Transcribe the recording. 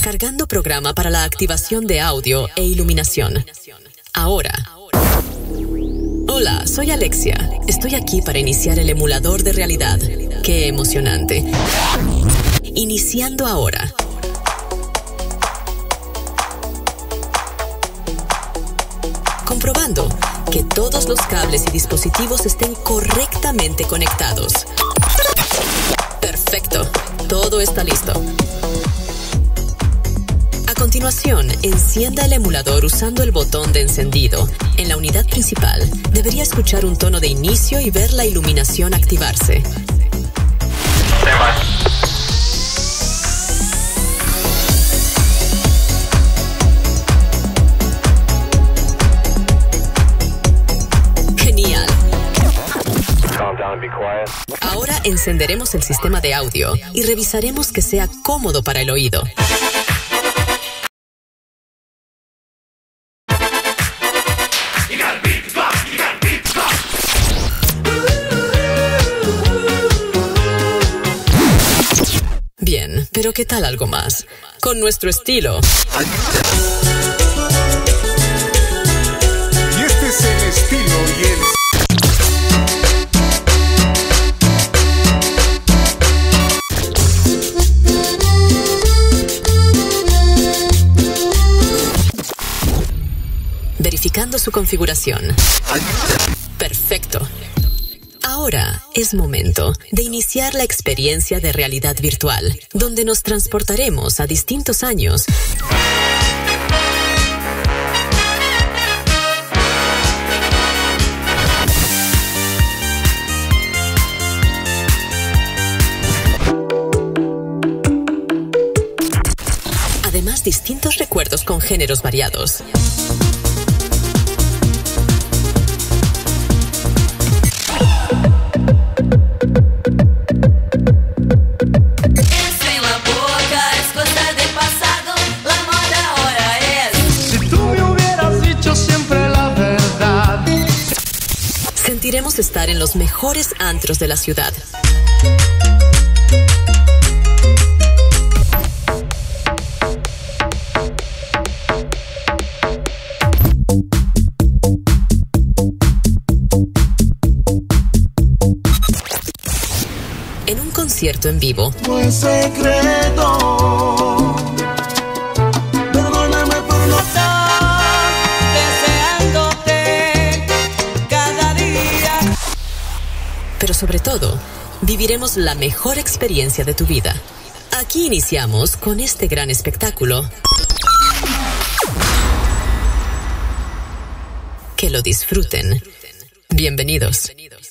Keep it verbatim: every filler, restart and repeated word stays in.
Cargando programa para la activación de audio e iluminación. Ahora. Hola, soy Alexia. Estoy aquí para iniciar el emulador de realidad. ¡Qué emocionante! Iniciando ahora. Comprobando que todos los cables y dispositivos estén correctamente conectados. Perfecto. Todo está listo. A continuación, encienda el emulador usando el botón de encendido. En la unidad principal, debería escuchar un tono de inicio y ver la iluminación activarse. Genial. Ahora encenderemos el sistema de audio y revisaremos que sea cómodo para el oído. Bien, pero ¿qué tal algo más? Con nuestro estilo. Y este es el estilo y el... Verificando su configuración. Perfecto. Ahora es momento de iniciar la experiencia de realidad virtual, donde nos transportaremos a distintos años. Además, distintos recuerdos con géneros variados. Sentiremos estar en los mejores antros de la ciudad. En un concierto en vivo. No es secreto. Perdóname por no estar deseándote cada día. Pero sobre todo, viviremos la mejor experiencia de tu vida. Aquí iniciamos con este gran espectáculo. Que lo disfruten. Bienvenidos.